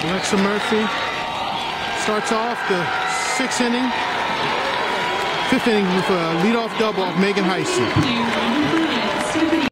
Alexa Murphy starts off the fifth inning with a leadoff double off Megan Heisey.